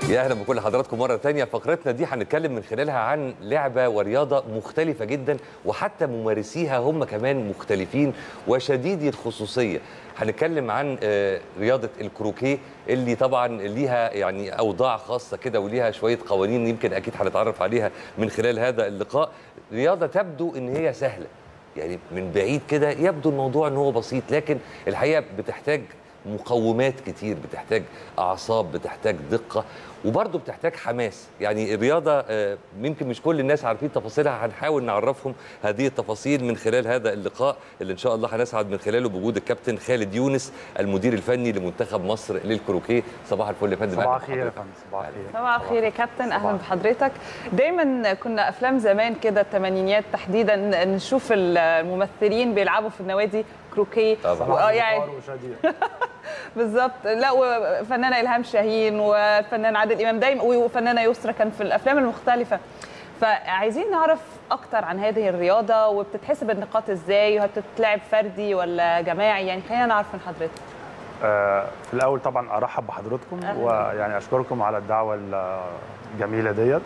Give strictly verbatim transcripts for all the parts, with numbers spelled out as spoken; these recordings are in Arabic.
يا اهلا بكل حضراتكم مره ثانيه. فقرتنا دي هنتكلم من خلالها عن لعبه ورياضه مختلفه جدا، وحتى ممارسيها هم كمان مختلفين وشديدي الخصوصيه. هنتكلم عن رياضه الكروكيه اللي طبعا ليها يعني اوضاع خاصه كده وليها شويه قوانين يمكن اكيد هنتعرف عليها من خلال هذا اللقاء. رياضه تبدو ان هي سهله، يعني من بعيد كده يبدو الموضوع ان هو بسيط، لكن الحقيقه بتحتاج مقومات كتير، بتحتاج اعصاب، بتحتاج دقه، وبرضه بتحتاج حماس. يعني الرياضه يمكن مش كل الناس عارفين تفاصيلها، هنحاول نعرفهم هذه التفاصيل من خلال هذا اللقاء اللي ان شاء الله هنسعد من خلاله بوجود الكابتن خالد يونس المدير الفني لمنتخب مصر للكروكيه. صباح الفل يا فندم. صباح الخير يا فندم. صباح الخير. صباح الخير يا كابتن، اهلا بحضرتك. دايما كنا افلام زمان كده الثمانينات تحديدا نشوف الممثلين بيلعبوا في النوادي كروكيه يعني بالظبط. لا، وفنانه الهام شاهين والفنان عادل امام دايما وفنانه يسرا كان في الافلام المختلفه. فعايزين نعرف اكتر عن هذه الرياضه، وبتتحسب النقاط ازاي، وهتتلعب فردي ولا جماعي؟ يعني خلينا نعرف من حضرتك. آه في الاول طبعا ارحب بحضراتكم ويعني اشكركم على الدعوه الجميله ديت.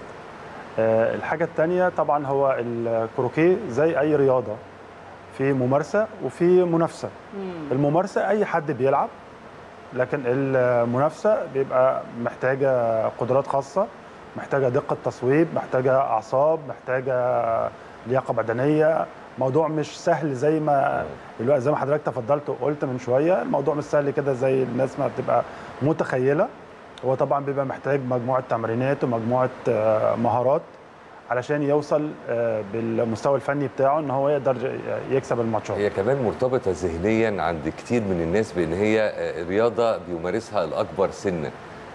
آه الحاجه الثانيه طبعا هو الكروكيه زي اي رياضه، في ممارسه وفي منافسه. مم. الممارسه اي حد بيلعب، لكن المنافسه بيبقى محتاجه قدرات خاصه، محتاجه دقه تصويب، محتاجه اعصاب، محتاجه لياقه بدنيه. موضوع مش سهل زي ما زي ما حضرتك تفضلت وقلت من شويه. الموضوع مش سهل كده زي الناس ما بتبقى متخيله. هو طبعا بيبقى محتاج مجموعه تمرينات ومجموعه مهارات علشان يوصل بالمستوى الفني بتاعه ان هو يقدر يكسب الماتشات. هي كمان مرتبطه ذهنيا عند كتير من الناس بان هي رياضه بيمارسها الاكبر سنا.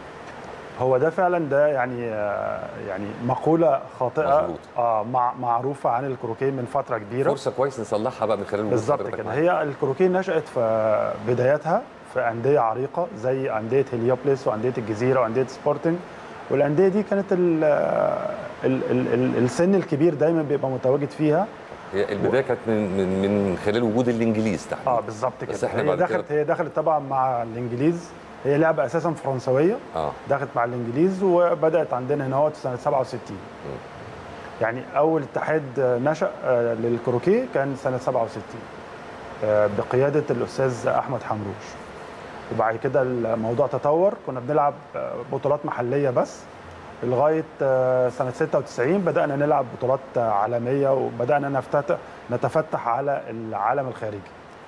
هو ده فعلا ده يعني يعني مقوله خاطئه مظبوط. اه مع معروفه عن الكروكيه من فتره كبيره. فرصه كويس نصلحها بقى من خلال بالظبط كده. هي الكروكيه نشأت في بدايتها في انديه عريقه زي انديه هليوبلس وانديه الجزيره وانديه سبورتنج، والانديه دي كانت ال ال ال السن الكبير دايما بيبقى متواجد فيها. هي البدايه كانت من من من خلال وجود الانجليز تحديدا. اه بالظبط كده. هي دخلت هي دخلت طبعا مع الانجليز. هي لعبه اساسا فرنسويه. اه دخلت مع الانجليز وبدات عندنا هنا سنه سبعة وستين. م. يعني اول اتحاد نشأ للكروكيه كان سنه سبعة وستين بقياده الاستاذ احمد حمروش. وبعد كده الموضوع تطور، كنا بنلعب بطولات محليه بس لغايه سنه ستة وتسعين بدانا نلعب بطولات عالميه وبدانا نفتتح نتفتح على العالم الخارجي.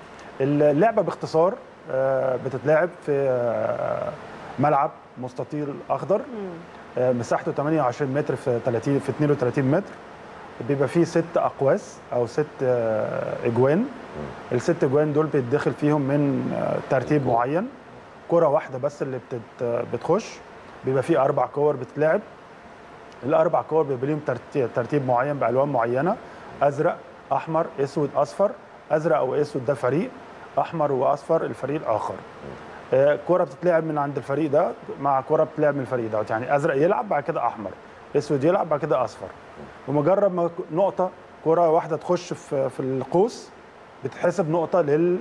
اللعبه باختصار بتتلعب في ملعب مستطيل اخضر مساحته ثمانية وعشرين متر في ثلاثين في اثنين وثلاثين متر. بيبقى فيه ست اقواس او ست اجوان. الست اجوان دول بيتدخل فيهم من ترتيب معين. كره واحده بس اللي بتخش. بيبقى فيه اربع كور بتتلعب. الاربع كور بيبقى لهم ترتيب معين بالوان معينه: ازرق، احمر، اسود، اصفر. ازرق او اسود ده فريق، احمر واصفر الفريق الاخر. كره بتتلعب من عند الفريق ده مع كره بتتلعب من الفريق ده، يعني ازرق يلعب بعد كده احمر، اسود يلعب بعد كده اصفر. ومجرد ما نقطه كره واحده تخش في في القوس بتحسب نقطه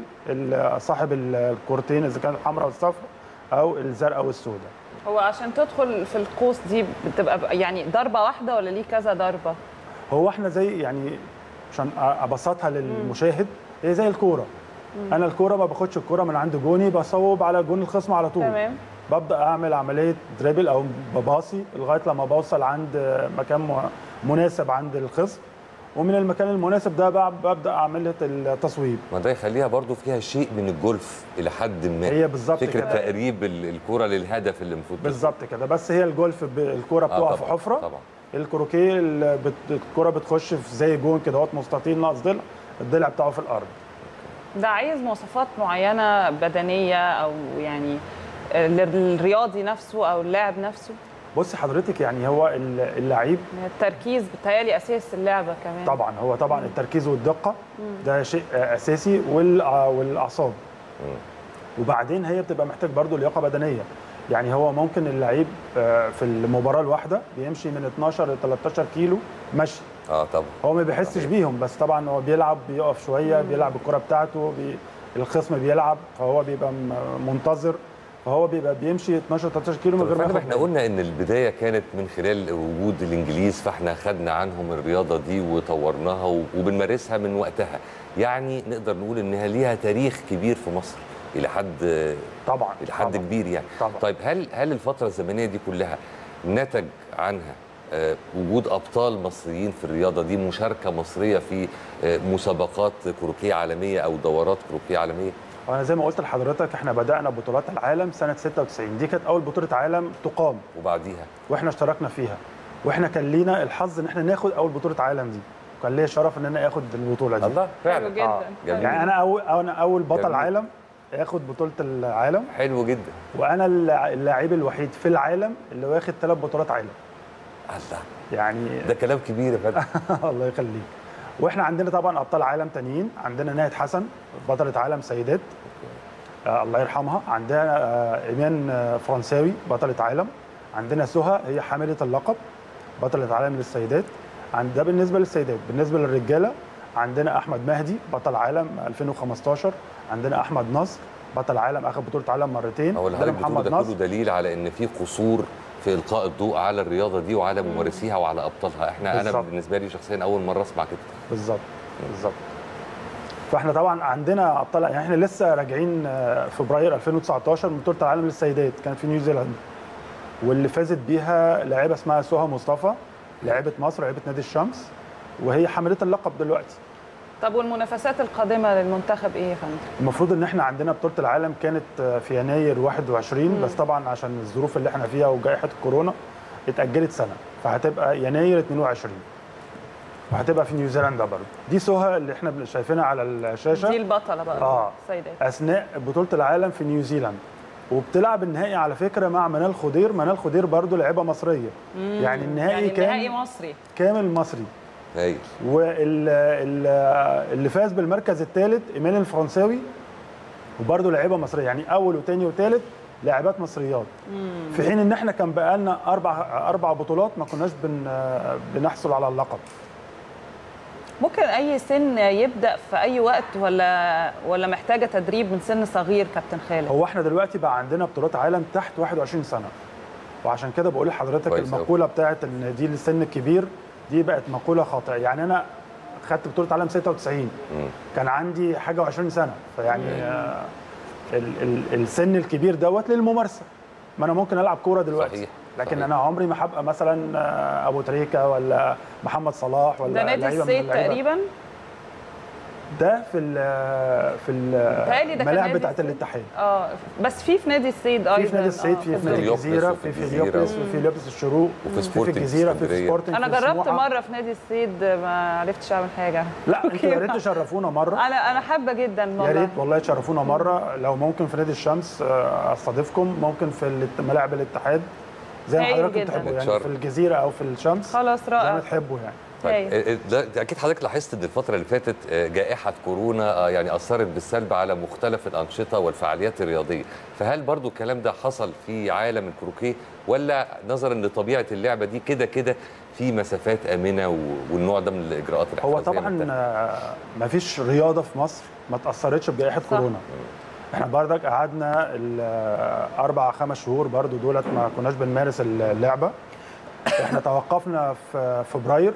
لصاحب الكورتين اذا كانت الحمراء والصفراء او الزرقاء والسوداء. هو عشان تدخل في القوس دي بتبقى يعني ضربه واحده ولا ليه كذا ضربه؟ هو احنا زي يعني عشان ابسطها للمشاهد هي زي الكوره. انا الكوره ما باخدش الكوره من عند جوني بصوب على جون الخصم على طول. تمام. ببدا اعمل عمليه دريبل او بباصي لغايه لما بوصل عند مكان مناسب عند الخصم، ومن المكان المناسب ده ببدا اعمل التصويب. ما ده يخليها برضو فيها شيء من الجولف الى حد ما. هي بالظبط فكره كده. تقريب الكوره للهدف اللي المفروض بالظبط كده. بس هي الجولف الكوره بتقع آه في حفره. طبعا. الكروكيه الكوره بتخش في زي جون كده اهوت مستطيل ناقص ضلع، الضلع بتاعه في الارض. ده عايز مواصفات معينه بدنيه او يعني للرياضي نفسه او اللاعب نفسه؟ بص حضرتك، يعني هو اللعيب التركيز بتهيألي اساس اللعبه كمان. طبعا هو طبعا مم. التركيز والدقه ده شيء اساسي، والاعصاب. وبعدين هي بتبقى محتاج برضو لياقه بدنيه. يعني هو ممكن اللعيب في المباراه الواحده بيمشي من اتناشر ل تلتاشر كيلو مشي. اه طبعا. هو ما بيحسش بيهم، بس طبعا هو بيلعب بيقف شويه، بيلعب الكره بتاعته، بي الخصم بيلعب فهو بيبقى منتظر. فهو بيبقى بيمشي اتناشر تلتاشر كيلو من غير ما ياخد. احنا قلنا ان البدايه كانت من خلال وجود الانجليز، فاحنا خدنا عنهم الرياضه دي وطورناها وبنمارسها من وقتها، يعني نقدر نقول انها ليها تاريخ كبير في مصر الى حد طبعا الى حد طبعًا كبير يعني. طبعًا. طيب هل هل الفتره الزمنيه دي كلها نتج عنها آه وجود ابطال مصريين في الرياضه دي، مشاركه مصريه في آه مسابقات كروكيه عالميه او دورات كروكيه عالميه؟ وانا زي ما قلت لحضرتك احنا بدانا بطولات العالم سنه ستة وتسعين، دي كانت اول بطوله عالم تقام وبعديها واحنا اشتركنا فيها، واحنا كان لينا الحظ ان احنا ناخد اول بطوله عالم دي، وكان ليا شرف ان انا اخد البطوله دي. الله فعلا جدا. آه. يعني انا اول انا اول بطل جميل. عالم اخد بطوله العالم. حلو جدا. وانا اللاعب الوحيد في العالم اللي واخد ثلاث بطولات عالم. الله، يعني ده كلام كبير يا فندم. الله يخليك. واحنا عندنا طبعا ابطال عالم تانيين، عندنا ناهد حسن بطله عالم سيدات آه الله يرحمها، عندنا آه ايمان آه فرنساوي بطله عالم، عندنا سهى هي حامله اللقب بطله عالم للسيدات. عند ده بالنسبه للسيدات. بالنسبه للرجاله عندنا احمد مهدي بطل عالم ألفين وخمستاشر، عندنا احمد نصر بطل عالم اخذ بطوله عالم مرتين. هو اللي محمد ده كله دليل على ان في قصور في القاء الضوء على الرياضه دي وعلى ممارسيها وعلى ابطالها. احنا بالزبط. انا بالنسبه لي شخصيا اول مره اسمع كده. بالظبط بالظبط. فاحنا طبعا عندنا ابطال، يعني احنا لسه راجعين فبراير ألفين وتسعتاشر من بطوله العالم للسيدات كان في نيوزيلاند، واللي فازت بيها لاعبه اسمها سهى مصطفى، لاعبه مصر، لاعبه نادي الشمس، وهي حامله اللقب دلوقتي. طب والمنافسات القادمه للمنتخب ايه يا فندم؟ المفروض ان احنا عندنا بطوله العالم كانت في يناير واحد وعشرين، مم. بس طبعا عشان الظروف اللي احنا فيها وجائحه الكورونا اتاجلت سنه، فهتبقى يناير اتنين وعشرين، وهتبقى في نيوزيلندا برضه. دي سهى اللي احنا شايفينها على الشاشه، دي البطله بقى اه السيدات اثناء بطوله العالم في نيوزيلندا، وبتلعب النهائي على فكره مع منال خضير. منال خضير برضه لاعبه مصريه. مم. يعني النهائي يعني كان النهائي مصري كامل مصري. هايل. واللي فاز بالمركز الثالث ايمان الفرنساوي، وبرضه لاعبه مصريه، يعني اول وثاني وثالث لاعبات مصريات. مم. في حين ان احنا كان بقى لنا اربع اربع بطولات ما كناش بن بنحصل على اللقب. ممكن اي سن يبدا في اي وقت ولا ولا محتاجه تدريب من سن صغير كابتن خالد؟ هو احنا دلوقتي بقى عندنا بطولات عالم تحت واحد وعشرين سنه، وعشان كده بقول لحضرتك المقوله بتاعت ان دي للسن الكبير دي بقت مقوله خاطئه. يعني انا خدت بطوله عالم ستة وتسعين، مم. كان عندي حاجه وعشرين سنه، فيعني آه ال ال السن الكبير دوت للممارسه. ما انا ممكن العب كوره دلوقتي صحيح. لكن صحيح. انا عمري ما هبقى مثلا ابو تريكه ولا محمد صلاح ولا ده نادي الصيد تقريبا. ده في ال في الملاعب بتاعه الاتحاد. اه بس في في نادي الصيد ايضا، في في نادي الصيد، في في نادي الجزيره، في في اليوبلس، وفي ليوبلس الشروق، وفي في الجزيره، في سبورتنج. انا جربت مره في نادي الصيد ما عرفتش اعمل حاجه. لا انتوا يا ريت تشرفونا مره. انا انا حابه جدا والله. يا ريت والله تشرفونا مره، لو ممكن في نادي الشمس استضيفكم، ممكن في ملاعب الاتحاد زي ما حضراتكم تحبوا، يعني في الجزيره او في الشمس. خلاص رائع. زي ما تحبوا يعني. طيب ده اكيد حضرتك لاحظت ان الفتره اللي فاتت جائحه كورونا يعني اثرت بالسلب على مختلف الانشطه والفعاليات الرياضيه، فهل برضو الكلام ده حصل في عالم الكروكيه، ولا نظرا لطبيعه اللعبه دي كده كده في مسافات امنه والنوع ده من الاجراءات الاحترازيه؟ هو طبعا ما فيش رياضه في مصر ما تاثرتش بجائحه صح. كورونا. احنا بردك قعدنا الاربع خمس شهور برضو دولت ما كناش بنمارس اللعبه. احنا توقفنا في فبراير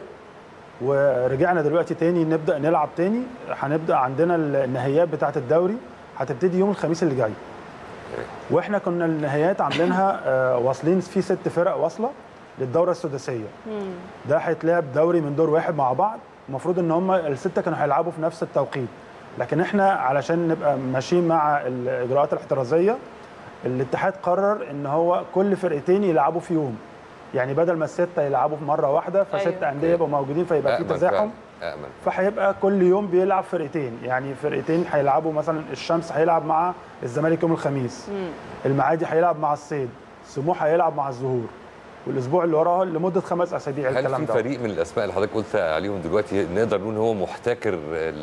ورجعنا دلوقتي تاني نبدا نلعب تاني. هنبدا عندنا النهائيات بتاعه الدوري هتبتدي يوم الخميس اللي جاي، واحنا كنا النهائيات عاملينها واصلين في ست فرق واصله للدوره السداسيه. ده هيتلعب دوري من دور واحد مع بعض، المفروض ان هم السته كانوا هيلعبوا في نفس التوقيت، لكن احنا علشان نبقى ماشيين مع الاجراءات الاحترازيه الاتحاد قرر ان هو كل فرقتين يلعبوا في يوم، يعني بدل ما السته يلعبوا في مره واحده فست أيوة. انديه يبقوا موجودين فيبقى في تزاحم، فهيبقى كل يوم بيلعب فرقتين، يعني فرقتين هيلعبوا مثلا الشمس هيلعب مع الزمالك يوم الخميس، مم. المعادي هيلعب مع الصيد، سموحه هيلعب مع الزهور، والاسبوع اللي وراه لمده خمس اسابيع. الكلام ده هل في فريق من الاسماء اللي حضرتك قلت عليهم دلوقتي نقدر نقول هو محتكر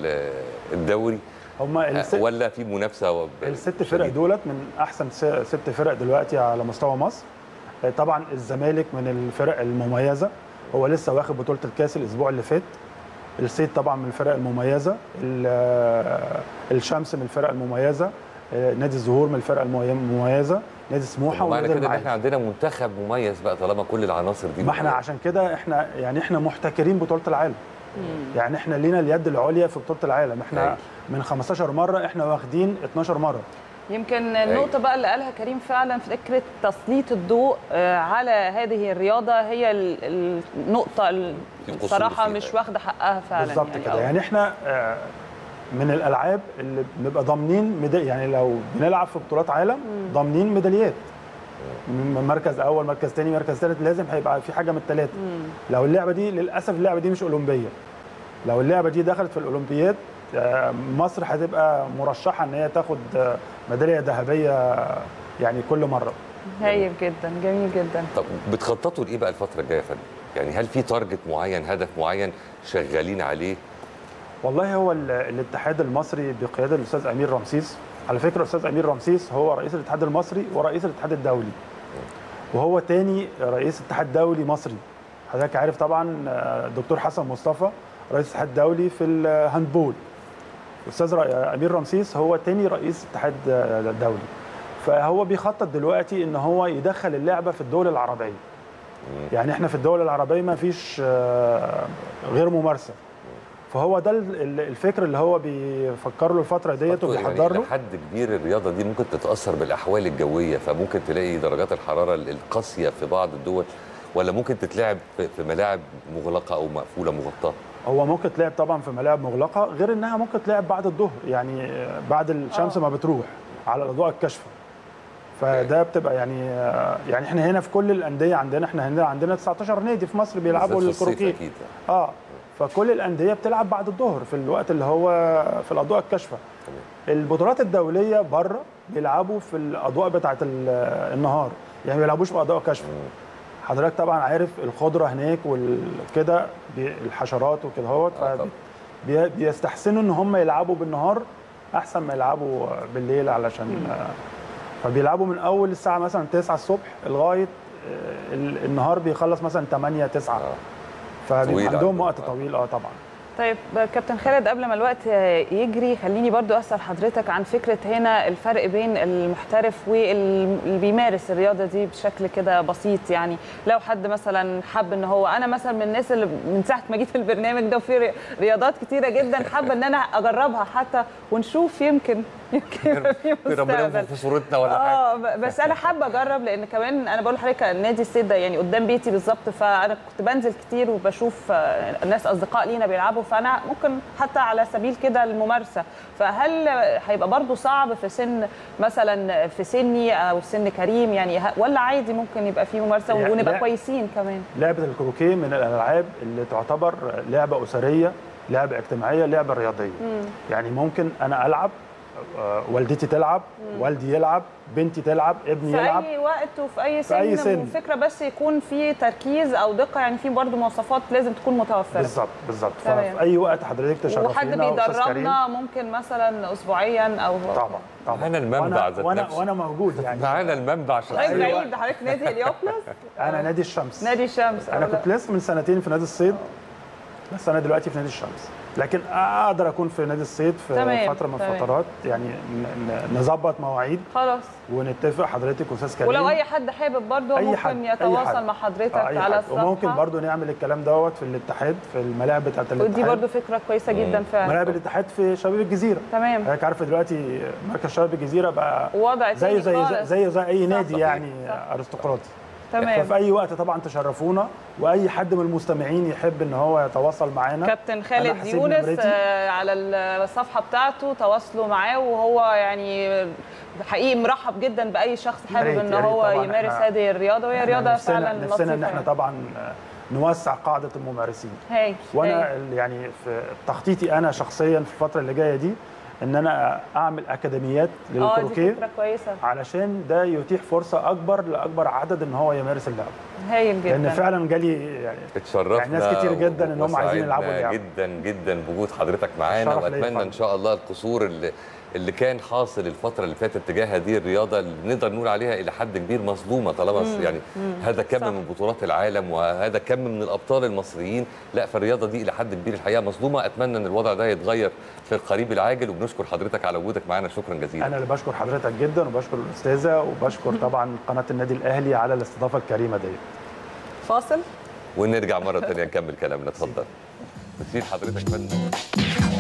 الدوري هم الست ولا في منافسه؟ الست فرق دولت من احسن ست فرق دلوقتي على مستوى مصر. طبعا الزمالك من الفرق المميزه، هو لسه واخد بطوله الكاس الاسبوع اللي فات. الصيد طبعا من الفرق المميزه، الشمس من الفرق المميزه، نادي الزهور من الفرق المميزه، نادي سموحه ونادي المعادي. كده احنا عندنا منتخب مميز بقى طالما كل العناصر دي. ما احنا عشان كده احنا يعني احنا محتكرين بطوله العالم. مم. يعني احنا لينا اليد العليا في بطوله العالم، احنا هي. من خمستاشر مره احنا واخدين اتناشر مره. يمكن النقطة بقى اللي قالها كريم فعلا في فكرة تسليط الضوء على هذه الرياضة هي النقطة اللي بصراحة مش واخدة حقها فعلا. بالظبط يعني كده، يعني احنا من الألعاب اللي بنبقى ضامنين ميدالية، يعني لو بنلعب في بطولات عالم ضامنين ميداليات، مركز أول مركز ثاني مركز ثالث، لازم هيبقى في حاجة من الثلاثة. لو اللعبة دي للأسف اللعبة دي مش أولمبية، لو اللعبة دي دخلت في الأولمبيات مصر هتبقى مرشحه ان هي تاخد ميداليه ذهبيه يعني كل مره. هايل جدا، جميل جدا. طب بتخططوا لايه بقى الفتره الجايه يا فندم؟ يعني هل في تارجت معين، هدف معين شغالين عليه؟ والله هو الاتحاد المصري بقياده الاستاذ امير رمسيس، على فكره الاستاذ امير رمسيس هو رئيس الاتحاد المصري ورئيس الاتحاد الدولي، وهو تاني رئيس اتحاد دولي مصري. حضرتك عارف طبعا الدكتور حسن مصطفى رئيس الاتحاد الدولي في الهاندبول، الاستاذ امير رمسيس هو تاني رئيس اتحاد دولي. فهو بيخطط دلوقتي ان هو يدخل اللعبه في الدول العربيه. يعني احنا في الدول العربيه ما فيش غير ممارسه، فهو ده الفكر اللي هو بيفكر له الفتره ديت وبيحضر له. لحد كبير الرياضه دي ممكن تتاثر بالاحوال الجويه، فممكن تلاقي درجات الحراره القاسيه في بعض الدول، ولا ممكن تتلعب في ملاعب مغلقه او مقفوله مغطاه؟ هو ممكن تلعب طبعا في ملاعب مغلقه، غير انها ممكن تلعب بعد الظهر، يعني بعد الشمس ما بتروح على الاضواء الكاشفه. فده بتبقى يعني يعني احنا هنا في كل الانديه عندنا، احنا هنا عندنا تسعتاشر نادي في مصر بيلعبوا الكروكيه. اه فكل الانديه بتلعب بعد الظهر في الوقت اللي هو في الاضواء الكاشفه. البطولات الدوليه بره بيلعبوا في الاضواء بتاعه النهار، يعني ما بيلعبوش في اضواء كاشفه. حضرتك طبعا عارف الخضره هناك وكده الحشرات وكده اهوت، فبيستحسنوا ان هم يلعبوا بالنهار احسن ما يلعبوا بالليل، علشان فبيلعبوا من اول الساعه مثلا تسعة الصبح لغايه النهار بيخلص مثلا تمانية تسعة، فبيبقى عندهم وقت طويل. اه طبعا. طيب كابتن خالد، قبل ما الوقت يجري خليني برضو اسال حضرتك عن فكره هنا الفرق بين المحترف واللي بيمارس الرياضه دي بشكل كده بسيط. يعني لو حد مثلا حب ان هو، انا مثلا من الناس اللي من ساعه ما جيت البرنامج ده وفي رياضات كتيره جدا حابه ان انا اجربها حتى ونشوف يمكن يمكن يبقى في مستقبل في صورتنا ولا حاجه. اه بس انا حابه اجرب، لان كمان انا بقول لحضرتك نادي السيد ده يعني قدام بيتي بالظبط، فانا كنت بنزل كتير وبشوف الناس اصدقاء لينا بيلعبوا، فانا ممكن حتى على سبيل كده الممارسه. فهل هيبقى برضو صعب في سن مثلا في سني او سن كريم يعني، ولا عادي ممكن يبقى في ممارسه ونبقى كويسين كمان؟ لعبه الكروكيه من الالعاب اللي تعتبر لعبه اسريه، لعبه اجتماعيه، لعبه رياضيه. مم. يعني ممكن انا العب، والدتي تلعب، مم. والدي يلعب، بنتي تلعب، ابني في يلعب في اي وقت وفي اي سن. في أي سن. الفكره بس يكون في تركيز او دقه، يعني في برضو مواصفات لازم تكون متوفره. بالظبط بالظبط. ففي اي وقت حضرتك تشرفينا، وحد بيدربنا ممكن مثلا اسبوعيا او طبعا طبعا. معانا المنبع ذات وانا وانا موجود يعني. معانا المنبع عشان حضرتك بعيد، حضرتك نادي اليوبلس. انا نادي الشمس. نادي الشمس. انا كنت لسه من سنتين في نادي الصيد، بس انا دلوقتي في نادي الشمس، لكن اقدر اكون في نادي الصيد في تمام. فتره من الفترات، يعني نظبط مواعيد خلاص ونتفق حضرتك واستاذ كريم، ولو اي حد حابب برضه ممكن حد. يتواصل مع حضرتك آه على الصفحه، وممكن برضه نعمل الكلام دوت في الاتحاد في الملاعب بتاعه الاتحاد، ودي برضه فكره كويسه جدا فعلا. ملاعب الاتحاد في شباب الجزيره. تمام. حضرتك عارفه دلوقتي مركز شباب الجزيره بقى وضع زي زي زي, زي زي اي نادي صح. يعني ارستقراطي. تمام. ففي اي وقت طبعا تشرفونا، واي حد من المستمعين يحب ان هو يتواصل معانا. كابتن خالد يونس على الصفحه بتاعته تواصلوا معاه، وهو يعني حقيقي مرحب جدا باي شخص حابب ان هو يمارس هذه الرياضه، وهي رياضه فعلا لطيفه. نفسنا ان احنا طبعا نوسع قاعده الممارسين. هاي. وانا هاي. يعني في تخطيطي انا شخصيا في الفتره اللي جايه دي ان انا اعمل اكاديميات للكروكيه، علشان ده يتيح فرصه اكبر لاكبر عدد ان هو يمارس اللعبه. هايل جدا. لان فعلا جالي يعني اتشرفنا يعني ناس كتير جدا ان هم عايزين يلعبوا اللعبه. جدا جدا بوجود حضرتك معانا، واتمنى ان شاء الله القصور اللي اللي كان حاصل الفتره اللي فاتت تجاه هذه الرياضه اللي نقدر نقول عليها الى حد كبير مظلومه، طالما مم. يعني مم. هذا كم صح. من بطولات العالم وهذا كم من الابطال المصريين، لا فالرياضه دي الى حد كبير الحقيقه مظلومه. اتمنى ان الوضع ده يتغير في القريب العاجل، وبنشكر حضرتك على وجودك معنا، شكرا جزيلا. انا اللي بشكر حضرتك جدا وبشكر الاستاذه وبشكر طبعا قناه النادي الاهلي على الاستضافه الكريمه دي. فاصل ونرجع مره ثانيه نكمل كلامنا. اتفضل. بتصير حضرتك فندم.